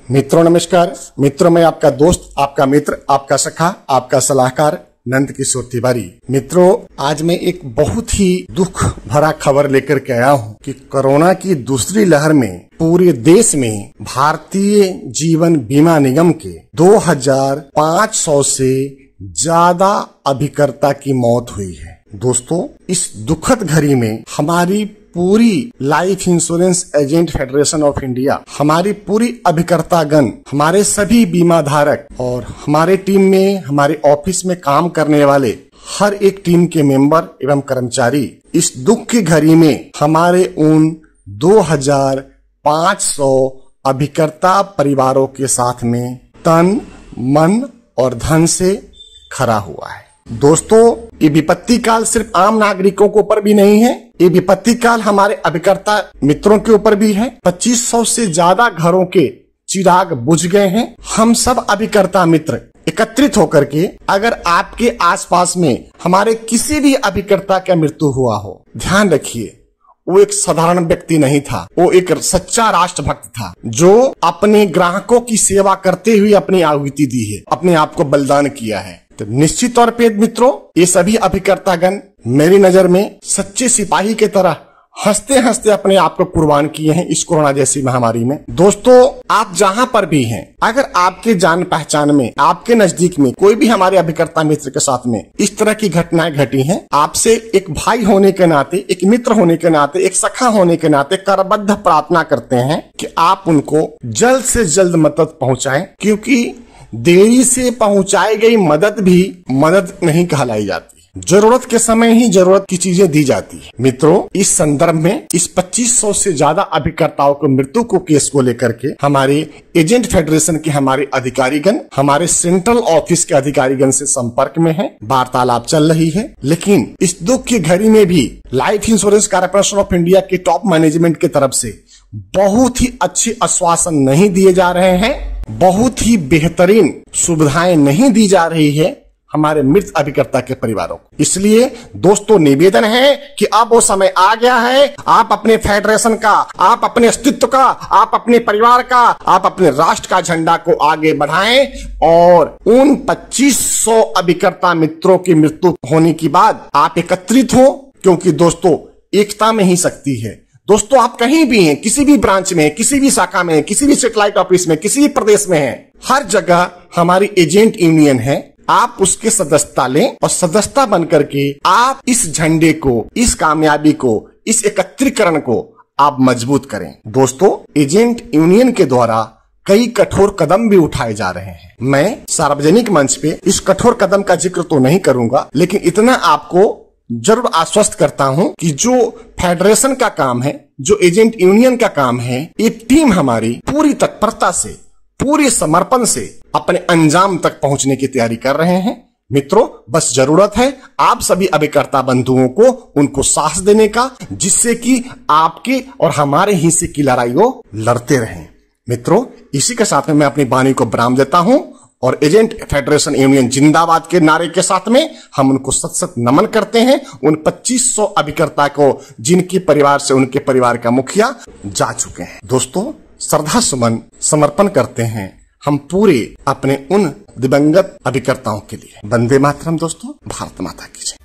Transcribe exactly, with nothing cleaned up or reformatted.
मित्रों नमस्कार। मित्रों मैं आपका दोस्त, आपका मित्र, आपका सखा, आपका सलाहकार नंद किशोर तिवारी। मित्रों आज मैं एक बहुत ही दुख भरा खबर लेकर के आया हूँ कि कोरोना की दूसरी लहर में पूरे देश में भारतीय जीवन बीमा निगम के दो हज़ार पाँच सौ से ज्यादा अभिकर्ता की मौत हुई है। दोस्तों इस दुखद घड़ी में हमारी पूरी life insurance agent federation of India, हमारी पूरी अभिकर्तागण, हमारे सभी बीमा धारक और हमारे टीम में, हमारे ऑफिस में काम करने वाले हर एक टीम के मेंबर एवं कर्मचारी इस दुख की घड़ी में हमारे उन दो हज़ार पाँच सौ अभिकर्ता परिवारों के साथ में तन, मन और धन से खड़ा हुआ है। दोस्तों ये विपत्ति काल सिर्फ आम नागरिकों के ऊपर भी नहीं है, ये विपत्ति काल हमारे अभिकर्ता मित्रों के ऊपर भी है। पच्चीस सौ से ज्यादा घरों के चिराग बुझ गए हैं। हम सब अभिकर्ता मित्र एकत्रित होकर के अगर आपके आसपास में हमारे किसी भी अभिकर्ता का मृत्यु हुआ हो, ध्यान रखिए वो एक साधारण व्यक्ति नहीं था, वो एक सच्चा राष्ट्रभक्त था जो अपने ग्राहकों की सेवा करते हुए अपनी आहुति दी है, अपने आप को बलिदान किया है। तो निश्चित तौर पे मित्रों ये सभी अभिकर्तागण मेरी नजर में सच्चे सिपाही की तरह हंसते हंसते अपने आप को कुर्बान किए हैं इस कोरोना जैसी महामारी में। दोस्तों आप जहां पर भी हैं, अगर आपके जान पहचान में, आपके नजदीक में कोई भी हमारे अभिकर्ता मित्र के साथ में इस तरह की घटनाएं घटी हैं, आपसे एक भाई होने के नाते, एक मित्र होने के नाते, एक सखा होने के नाते करबद्ध प्रार्थना करते हैं कि आप उनको जल्द से जल्द मदद पहुंचाएं, क्योंकि देरी से पहुंचाई गई मदद भी मदद नहीं कहलाई जाती। जरूरत के समय ही जरूरत की चीजें दी जाती है। मित्रों इस संदर्भ में इस पच्चीस सौ से ज्यादा अभिकर्ताओं को मृत्यु को केस को लेकर के हमारे एजेंट फेडरेशन के हमारे अधिकारीगण, हमारे सेंट्रल ऑफिस के अधिकारीगण से संपर्क में है, वार्तालाप चल रही है। लेकिन इस दुख की घड़ी में भी life insurance corporation of India के टॉप मैनेजमेंट की तरफ से बहुत ही अच्छे आश्वासन नहीं दिए जा रहे हैं, बहुत ही बेहतरीन सुविधाएं नहीं दी जा रही है हमारे मृत अभिकर्ता के परिवारों को। इसलिए दोस्तों निवेदन है कि अब वो समय आ गया है, आप अपने फेडरेशन का, आप अपने अस्तित्व का, आप अपने परिवार का, आप अपने राष्ट्र का झंडा को आगे बढ़ाएं और उन पच्चीस सौ अभिकर्ता मित्रों की मृत्यु होने के बाद आप एकत्रित हो, क्योंकि दोस्तों एकता में ही शक्ति है। दोस्तों आप कहीं भी हैं, किसी भी ब्रांच में, किसी भी शाखा में, किसी भी सेटेलाइट ऑफिस में, किसी भी प्रदेश में हैं, हर जगह हमारी एजेंट यूनियन है। आप उसके सदस्यता लें और सदस्यता बन करके आप इस झंडे को, इस कामयाबी को, इस एकत्रीकरण को आप मजबूत करें। दोस्तों एजेंट यूनियन के द्वारा कई कठोर कदम भी उठाए जा रहे हैं। मैं सार्वजनिक मंच पे इस कठोर कदम का जिक्र तो नहीं करूंगा, लेकिन इतना आपको जरूर आश्वस्त करता हूं कि जो फेडरेशन का काम है, जो एजेंट यूनियन का काम है, ये टीम हमारी पूरी तत्परता से, पूरे समर्पण से अपने अंजाम तक पहुंचने की तैयारी कर रहे हैं। मित्रों बस जरूरत है आप सभी अभिकर्ता बंधुओं को उनको साहस देने का, जिससे कि आपके और हमारे हिस्से की लड़ाई वो लड़ते रहें। मित्रों इसी के साथ में मैं अपनी वाणी को विराम देता हूं और एजेंट फेडरेशन यूनियन जिंदाबाद के नारे के साथ में हम उनको सत सत नमन करते हैं, उन पच्चीस सौ अभिकर्ता को जिनके परिवार से उनके परिवार का मुखिया जा चुके हैं। दोस्तों श्रद्धा सुमन समर्पण करते हैं हम पूरे अपने उन दिवंगत अभिकर्ताओं के लिए। वंदे मातरम। दोस्तों भारत माता की जय।